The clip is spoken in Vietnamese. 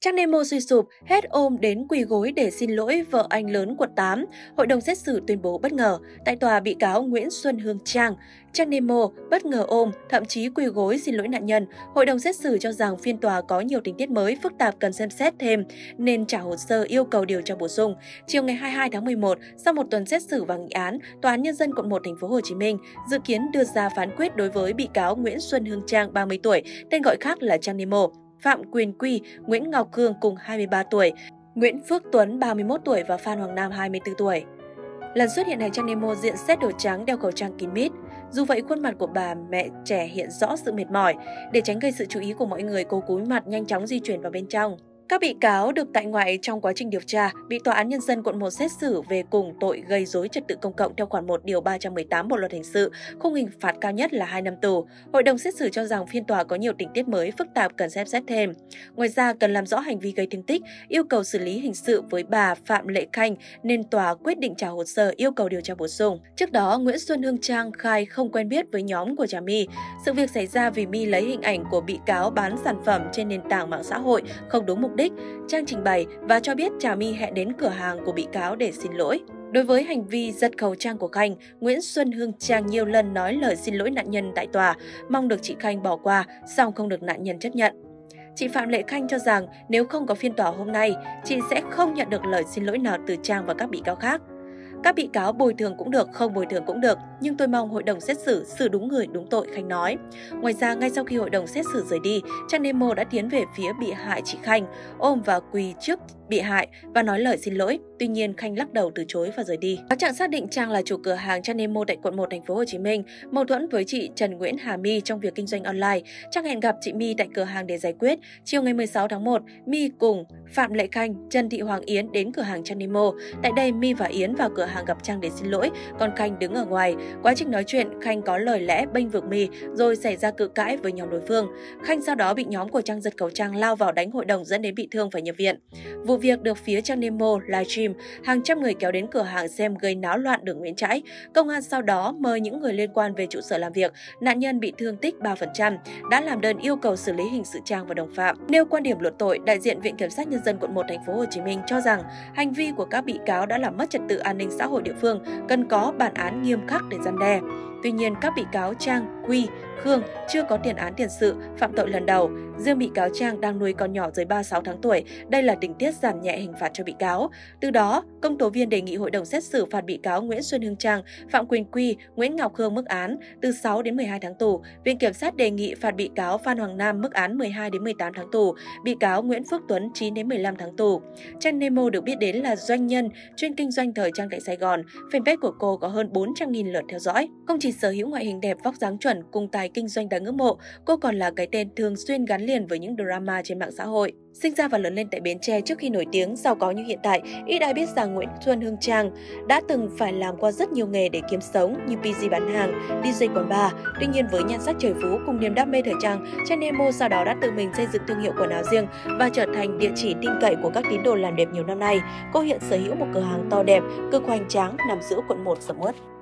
Trang Nemo suy sụp, hết ôm đến quỳ gối để xin lỗi vợ anh lớn quận 8. Hội đồng xét xử tuyên bố bất ngờ. Tại tòa, bị cáo Nguyễn Xuân Hương Trang Nemo bất ngờ ôm, thậm chí quỳ gối xin lỗi nạn nhân. Hội đồng xét xử cho rằng phiên tòa có nhiều tình tiết mới phức tạp cần xem xét thêm, nên trả hồ sơ yêu cầu điều tra bổ sung. Chiều ngày 22 tháng 11, sau một tuần xét xử và nghị án, Tòa án Nhân dân quận 1 thành phố Hồ Chí Minh dự kiến đưa ra phán quyết đối với bị cáo Nguyễn Xuân Hương Trang 30 tuổi, tên gọi khác là Trang Nemo, Phạm Quyền Quy, Nguyễn Ngọc Khương cùng 23 tuổi, Nguyễn Phước Tuấn 31 tuổi và Phan Hoàng Nam 24 tuổi. Lần xuất hiện này, Trang Nemo diện xét đồ trắng, đeo khẩu trang kín mít. Dù vậy, khuôn mặt của bà mẹ trẻ hiện rõ sự mệt mỏi. Để tránh gây sự chú ý của mọi người, cô cúi mặt nhanh chóng di chuyển vào bên trong. Các bị cáo được tại ngoại trong quá trình điều tra, bị Tòa án Nhân dân quận 1 xét xử về cùng tội gây rối trật tự công cộng theo khoản 1 điều 318 Bộ luật hình sự, khung hình phạt cao nhất là 2 năm tù. Hội đồng xét xử cho rằng phiên tòa có nhiều tình tiết mới phức tạp cần xem xét thêm. Ngoài ra, cần làm rõ hành vi gây thương tích, yêu cầu xử lý hình sự với bà Phạm Lệ Khanh nên tòa quyết định trả hồ sơ yêu cầu điều tra bổ sung. Trước đó, Nguyễn Xuân Hương Trang khai không quen biết với nhóm của Trà My. Sự việc xảy ra vì My lấy hình ảnh của bị cáo bán sản phẩm trên nền tảng mạng xã hội không đúng mục đích. Trang trình bày và cho biết Trà My hẹn đến cửa hàng của bị cáo để xin lỗi. Đối với hành vi giật khẩu trang của Khanh, Nguyễn Xuân Hương Trang nhiều lần nói lời xin lỗi nạn nhân tại tòa, mong được chị Khanh bỏ qua, song không được nạn nhân chấp nhận. Chị Phạm Lệ Khanh cho rằng nếu không có phiên tòa hôm nay, chị sẽ không nhận được lời xin lỗi nào từ Trang và các bị cáo khác. Các bị cáo bồi thường cũng được, không bồi thường cũng được, nhưng tôi mong hội đồng xét xử xử đúng người đúng tội, Khanh nói. Ngoài ra, ngay sau khi hội đồng xét xử rời đi, Trang Nemo đã tiến về phía bị hại chị Khanh, ôm và quỳ trước bị hại và nói lời xin lỗi. Tuy nhiên, Khanh lắc đầu từ chối và rời đi. Cáo trạng xác định Trang là chủ cửa hàng Trang Nemo tại quận 1 thành phố Hồ Chí Minh, mâu thuẫn với chị Trần Nguyễn Hà My trong việc kinh doanh online. Trang hẹn gặp chị My tại cửa hàng để giải quyết. Chiều ngày 16 tháng 1, My cùng Phạm Lệ Khanh, Trần Thị Hoàng Yến đến cửa hàng Trang Nemo. Tại đây, My và Yến vào cửa hàng gặp Trang để xin lỗi, còn Khanh đứng ở ngoài. Quá trình nói chuyện, Khanh có lời lẽ bênh vực My rồi xảy ra cự cãi với nhóm đối phương. Khanh sau đó bị nhóm của Trang giật khẩu trang lao vào đánh hội đồng dẫn đến bị thương phải nhập viện. Vụ việc được phía Trang Nemo livestream, hàng trăm người kéo đến cửa hàng xem gây náo loạn đường Nguyễn Trãi. Công an sau đó mời những người liên quan về trụ sở làm việc. Nạn nhân bị thương tích 3%, đã làm đơn yêu cầu xử lý hình sự Trang và đồng phạm. Nêu quan điểm luận tội, đại diện Viện Kiểm sát Nhân dân quận 1 thành phố Hồ Chí Minh cho rằng hành vi của các bị cáo đã làm mất trật tự an ninh xã hội địa phương, cần có bản án nghiêm khắc để răn đe. Tuy nhiên, các bị cáo Trang, Quy, Khương chưa có tiền án tiền sự, phạm tội lần đầu. Riêng bị cáo Trang đang nuôi con nhỏ dưới 36 tháng tuổi, đây là tình tiết giảm nhẹ hình phạt cho bị cáo. Từ đó, công tố viên đề nghị hội đồng xét xử phạt bị cáo Nguyễn Xuân Hương Trang, Phạm Quyền Quy, Nguyễn Ngọc Khương mức án từ 6 đến 12 tháng tù. Viện Kiểm sát đề nghị phạt bị cáo Phan Hoàng Nam mức án 12 đến 18 tháng tù, bị cáo Nguyễn Phước Tuấn 9 đến 15 tháng tù. Trang Nemo được biết đến là doanh nhân chuyên kinh doanh thời trang tại Sài Gòn. Fanpage của cô có hơn 400.000 lượt theo dõi. Không chỉ sở hữu ngoại hình đẹp, vóc dáng chuẩn cùng tài kinh doanh đáng ngưỡng mộ, cô còn là cái tên thường xuyên gắn liền với những drama trên mạng xã hội. Sinh ra và lớn lên tại Bến Tre trước khi nổi tiếng, giàu có như hiện tại, ít ai biết rằng Nguyễn Xuân Hương Trang đã từng phải làm qua rất nhiều nghề để kiếm sống như PG bán hàng, DJ quán bar. Tuy nhiên, với nhan sắc trời phú cùng niềm đam mê thời trang, Trang Nemo sau đó đã tự mình xây dựng thương hiệu quần áo riêng và trở thành địa chỉ tin cậy của các tín đồ làm đẹp nhiều năm nay. Cô hiện sở hữu một cửa hàng to đẹp, cực hoành tráng nằm giữa quận 1 sầm uất.